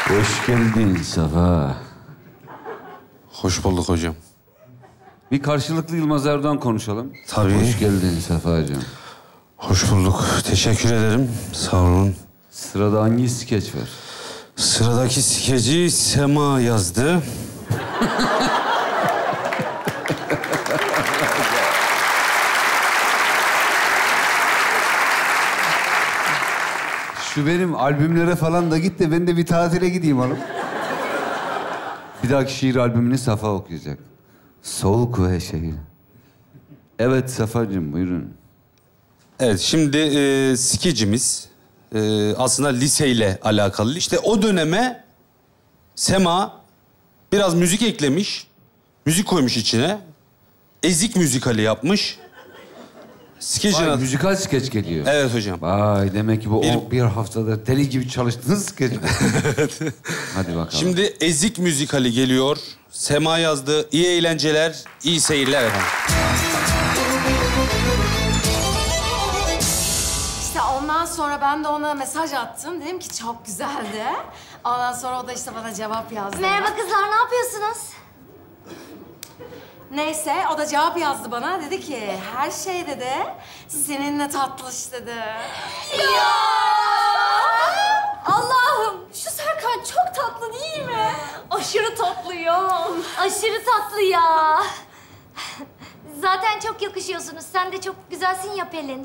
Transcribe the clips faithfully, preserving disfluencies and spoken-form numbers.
Hoş geldin Safa. Hoş bulduk hocam. Bir karşılıklı Yılmaz Erdoğan konuşalım. Tabii. Hoş geldin Safa'cığım. Hoş bulduk. Teşekkür ederim. Sağ olun. Sırada hangi skeç var? Sıradaki skeci Sema yazdı. Şu benim albümlere falan da git de ben de bir tatile gideyim oğlum. Bir dahaki şiir albümünü Safa okuyacak. Soğuk ve şehir. Evet Safa'cığım buyurun. Evet, şimdi e, skecimiz e, aslında liseyle alakalı. İşte o döneme Sema biraz müzik eklemiş, müzik koymuş içine. Ezik müzikali yapmış. Skecin Vay, adı... müzikal skeç geliyor. Evet hocam. Vay demek ki bu Bir- bir, bir haftada deli gibi çalıştığınız skeç. Hadi bakalım. Şimdi Ezik müzikali geliyor. Sema yazdı. İyi eğlenceler, iyi seyirler efendim. İşte ondan sonra ben de ona mesaj attım. Dedim ki çok güzeldi. Ondan sonra o da işte bana cevap yazdı. Merhaba kızlar, ne yapıyorsunuz? Neyse, o da cevap yazdı bana. Dedi ki, her şey dedi, seninle tatlış dedi. Ya! Allah'ım, şu Serkan çok tatlı değil mi? Aşırı tatlı ya. Aşırı tatlı ya. Zaten çok yakışıyorsunuz. Sen de çok güzelsin ya Pelin.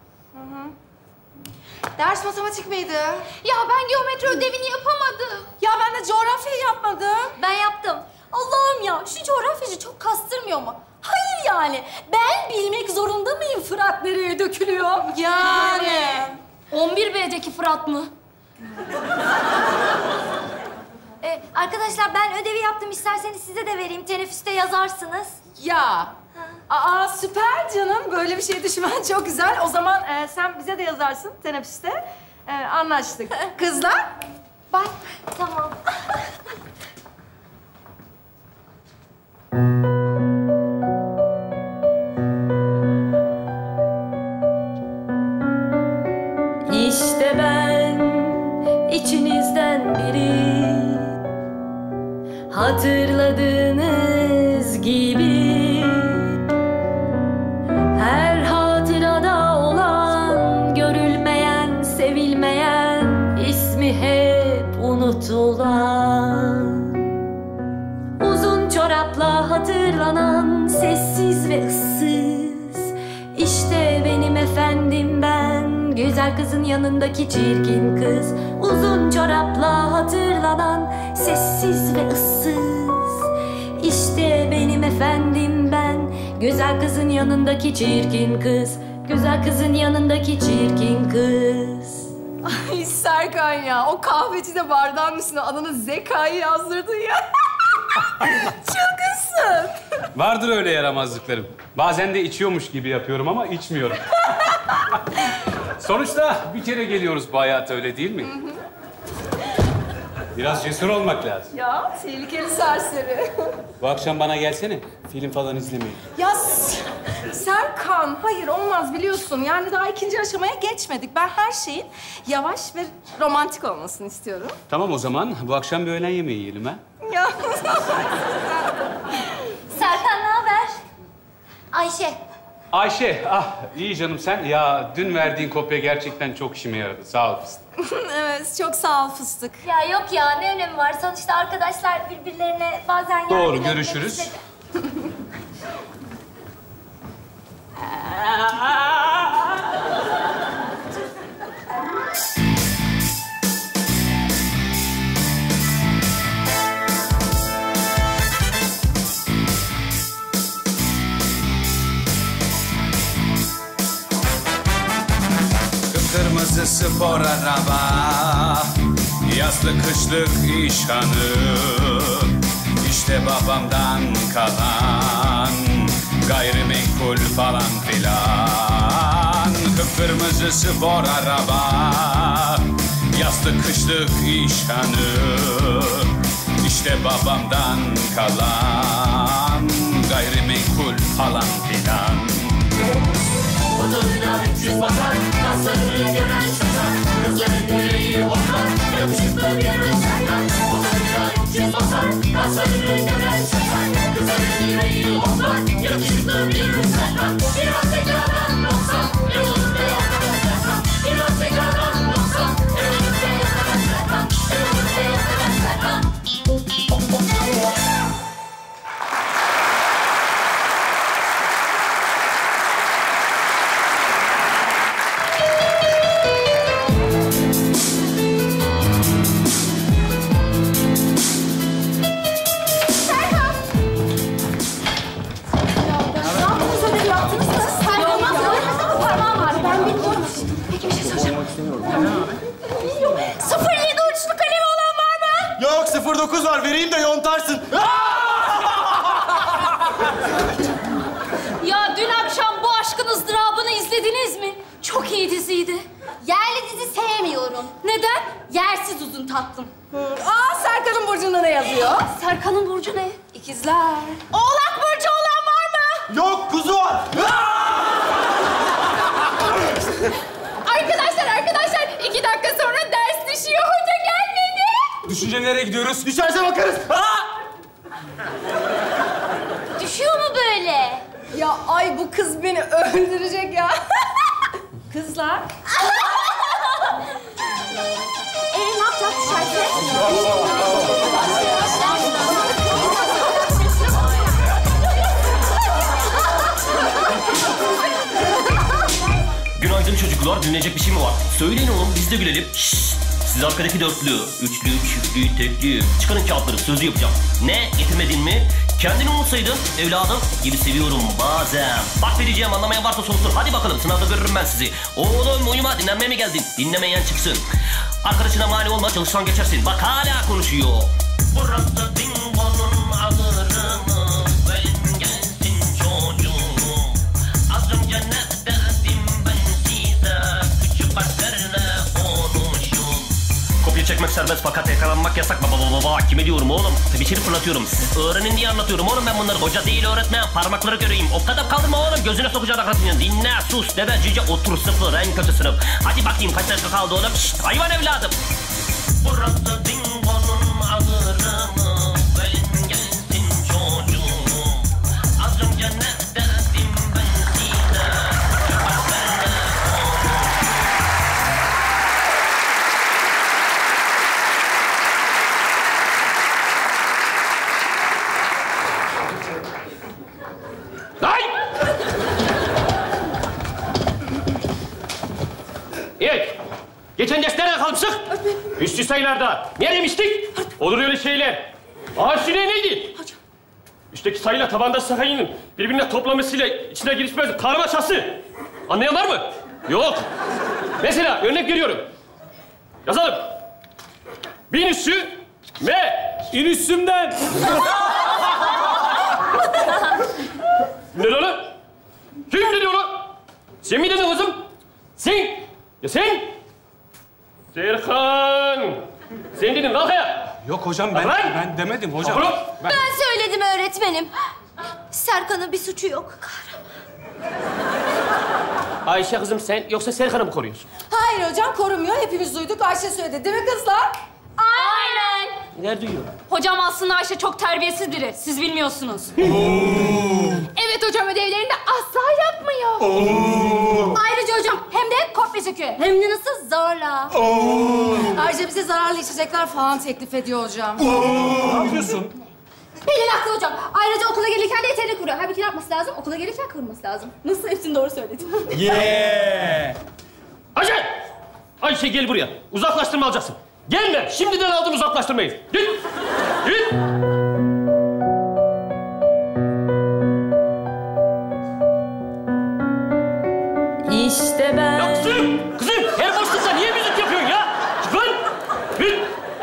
Ders matematik miydi? Ya ben geometri ödevini yapamadım. Ya ben de coğrafyayı yapmadım. Ben yaptım. Allah'ım ya, şu coğrafyacı çok kastırmıyor mu? Hayır yani. Ben bilmek zorunda mıyım Fırat nereye dökülüyor? Yani. on bir B'deki Fırat mı? ee, arkadaşlar ben ödevi yaptım. İsterseniz size de vereyim. Teneffüste yazarsınız. Ya. Aa süper canım. Böyle bir şey düşünmen çok güzel. O zaman e, sen bize de yazarsın teneffüste. E, anlaştık. Kızlar. Bak, tamam. İşte ben içinizden biri, hatırladığınız gibi her hatırada olan, görülmeyen, sevilmeyen, ismi hep unutulan, uzun çorapla hatırlanan, sessiz ve ıssız. İşte benim efendim ben, güzel kızın yanındaki çirkin kız. Uzun çorapla hatırlanan, sessiz ve ıssız. İşte benim efendim ben, güzel kızın yanındaki çirkin kız. Güzel kızın yanındaki çirkin kız. Ay Serkan ya, o kahveci de bardağın üstüne adını Zeka'yı yazdırdın ya. Çılgınsın. Vardır öyle yaramazlıklarım. Bazen de içiyormuş gibi yapıyorum ama içmiyorum. Sonuçta bir kere geliyoruz bu hayata, öyle değil mi? Hı hı. Biraz cesur olmak lazım. Ya tehlikeli serseri. Bu akşam bana gelsene. Film falan izlemeyin. Ya S- Serkan, hayır olmaz biliyorsun. Yani daha ikinci aşamaya geçmedik. Ben her şeyin yavaş ve romantik olmasını istiyorum. Tamam o zaman bu akşam bir öğlen yemeği yiyelim ha. Ya Serkan ne haber? Ayşe. Ayşe, ah iyi canım sen. Ya dün verdiğin kopya gerçekten çok işime yaradı. Sağ ol fıstık. evet, çok sağ ol fıstık. Ya yok ya, ne önemi var? Sonuçta arkadaşlar birbirlerine bazen yardım Doğru, etmek görüşürüz. istedi. Kırmızı spor araba, yazlı kışlık işhanı, işte babamdan kalan gayrimenkul falan filan. Kıpkırmızı spor araba, yazlı kışlık işhanı, işte babamdan kalan gayrimenkul falan filan. Motoruyla üç yüz basar, kaslarını gören şaşar. Kızların yüreği hoplar, yakışıklı bir Serkan. önünü gören Serkan. Kızların yüreği ondan, yakışıklı bir Serkan. Biraz tekrardan doksan, evlilikte yakalayan Serkan. Biraz tekrardan doksan, evlilikte yakalayan Serkan. Evlilikte yakalayan Serkan. sıfır yedi uçlu kalemi olan var mı? Yok, sıfır dokuz var. Vereyim de yontarsın. Ya dün akşam bu aşkın ızdırabını izlediniz mi? Çok iyi diziydi. Yerli dizi sevmiyorum. Neden? Yersiz uzun tatlım. Aa, Serkan'ın burcunda ne yazıyor? Serkan'ın burcu ne? İkizler. Oğlak burcu olan var mı? Yok, kuzu var. Arkadaşlar, arkadaşlar iki dakika sonra ders düşüyor. Hoca gelmedi. Düşünce nereye gidiyoruz? Düşerse bakarız. Düşüyor mu böyle? Ya ay bu kız beni öldürecek ya. Kızlar. Ee, ne yapacağız düşerse? Günaydın çocuklar. Dinleyecek bir şey mi var? Söyleyin oğlum, biz de gülelim. Şşşt! Siz arkadaki dörtlü, üçlü, çiftlü, tekli. Çıkarın kağıtları, sözlü yapacağım. Ne? Getirmedin mi? Kendini unutsaydın evladım gibi seviyorum bazen. Bak vereceğim, anlamayan varsa sorsun. Hadi bakalım, sınavda görürüm ben sizi. Oğlum uyuma, dinlenmeye mi geldin? Dinlemeyen çıksın. Arkadaşına mani olma, çalışsan geçersin. Bak hala konuşuyor. Burası Dingo'nun ağırını. Verin gelsin çocuğum. Az önce ne derdim ben size? Küçük harflerle konuşun. Kopya çekmek serbest fakat yakalanmak yasak. Baba baba baba. Kime diyorum oğlum? Tabii içeri fırlatıyorum. Siz öğrenin diye anlatıyorum oğlum ben bunları. Hoca değil öğretmen. Parmakları göreyim. O kadar kaldırma oğlum. Gözüne sokacağını aklatın. Dinle, sus, deve, cüce, otur, sıfır. En kötü sınıf. Hadi bakayım kaç dakika kaldı oğlum. Şşt, hayvan evladım. Burası Dingo'nun ağırını. Verin gelsin çocuğum. Az önce ne derdim ben size? Küçük harflerle Lan! Evet. Geçen ders nerede kalmıştık? Üstü sayılarda. Ne demiştik? Olur öyle şeyler. Ağır süre neydi? Üstteki sayıyla tabanda sayının birbirine toplamasıyla içine girişmez karmaşası. Anlayan var mı? Yok. Mesela örnek veriyorum. Yazalım. Bin üssü M. İn üssümden. Ne lan? Kim dedi onu? Sen mi dedin kızım? Sen. Ya sen? Serkan. Sen dedin kalk ya. Yok hocam ben, Lan! ben demedim hocam. Kalk oğlum. Ben... Ben söyledim öğretmenim. Serkan'ın bir suçu yok. Ayşe kızım sen yoksa Serkan'ı mı koruyorsun? Hayır hocam, korumuyor. Hepimiz duyduk. Ayşe söyledi. Değil mi kızlar? Aynen. Nerede duyuyor? Hocam aslında Ayşe çok terbiyesiz biri. Siz bilmiyorsunuz. Evet hocam, ödevlerini de asla yapmıyor. Ayrıca hocam hem de kopya çekiyor. Hem de nasıl zorla. Ayrıca bize zararlı içecekler falan teklif ediyor hocam. Ne yapıyorsun? Pelin haklı hocam. Ayrıca okula gelirken de yetenek kuruyor. Halbuki ne yapması lazım? Okula gelirken kurması lazım. Nasıl? Hepsini doğru söyledim. Yeah! Ayşe! Ayşe gel buraya. Uzaklaştırma alacaksın. Gelme. Şimdiden aldım uzaklaştırmayı. Git. Git. İşte ben... Ya kızım! Kızım! Her boşlukta niye müzik yapıyorsun ya? Çık lan! Git.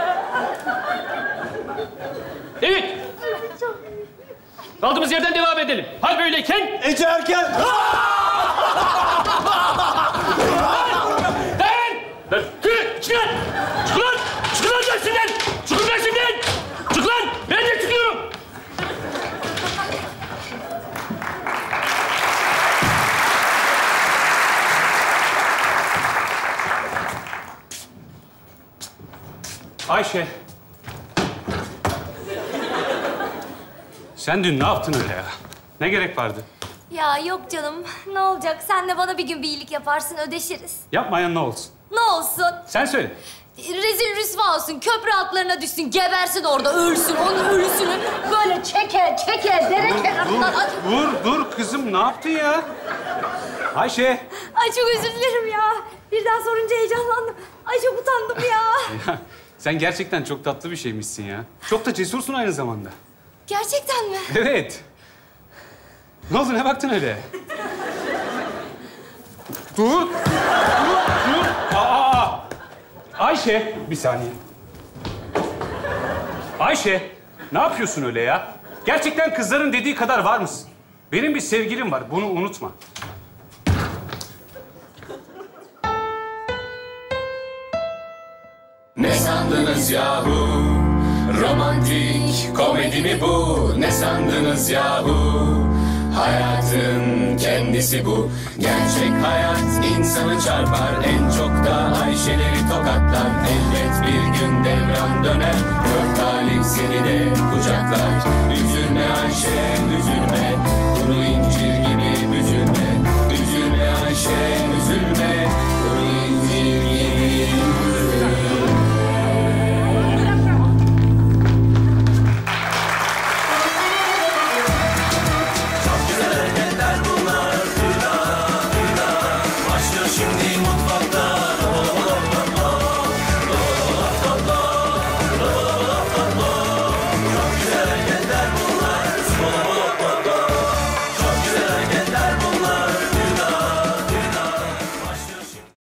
Evet. Kaldığımız yerden devam edelim. Hal böyleyken... Ece erken. Lan! Lan! Çık! Çık lan! Çık lan! Çık lan dersinden! Çıkın dersinden! Çık lan! Ben de çıkıyorum! Ayşe. Sen dün ne yaptın öyle ya? Ne gerek vardı? Ya yok canım. Ne olacak? Sen de bana bir gün bir iyilik yaparsın, ödeşiriz. Yapmayan ne olsun? Ne olsun? Sen söyle. Rezil rüsva olsun, köprü altlarına düşsün, gebersin orada, ölsün, onun ölüsünü böyle çeke, çeke, dere kenarından... Dur, dur, dur kızım. Ne yaptın ya? Ayşe. Ay çok özür dilerim ya. Birden sorunca heyecanlandım. Ay çok utandım ya. Ya, sen gerçekten çok tatlı bir şeymişsin ya. Çok da cesursun aynı zamanda. Gerçekten mi? Evet. Ne oldu? Ne baktın öyle? Dur. Dur, dur. Aa, aa. Ayşe, bir saniye. Ayşe, ne yapıyorsun öyle ya? Gerçekten kızların dediği kadar var mısın? Benim bir sevgilim var, bunu unutma. Ne sandınız yahu? Romantik komedi mi bu? Ne sandınız yahu? Hayatın kendisi bu. Gerçek hayat insanı çarpar. En çok da Ayşeleri tokatlar. Elbet bir gün devran döner. Gör talih seni de kucaklar. Üzülme Ayşe, üzülme. Kuru incir gibi üzülme. Üzülme Ayşe,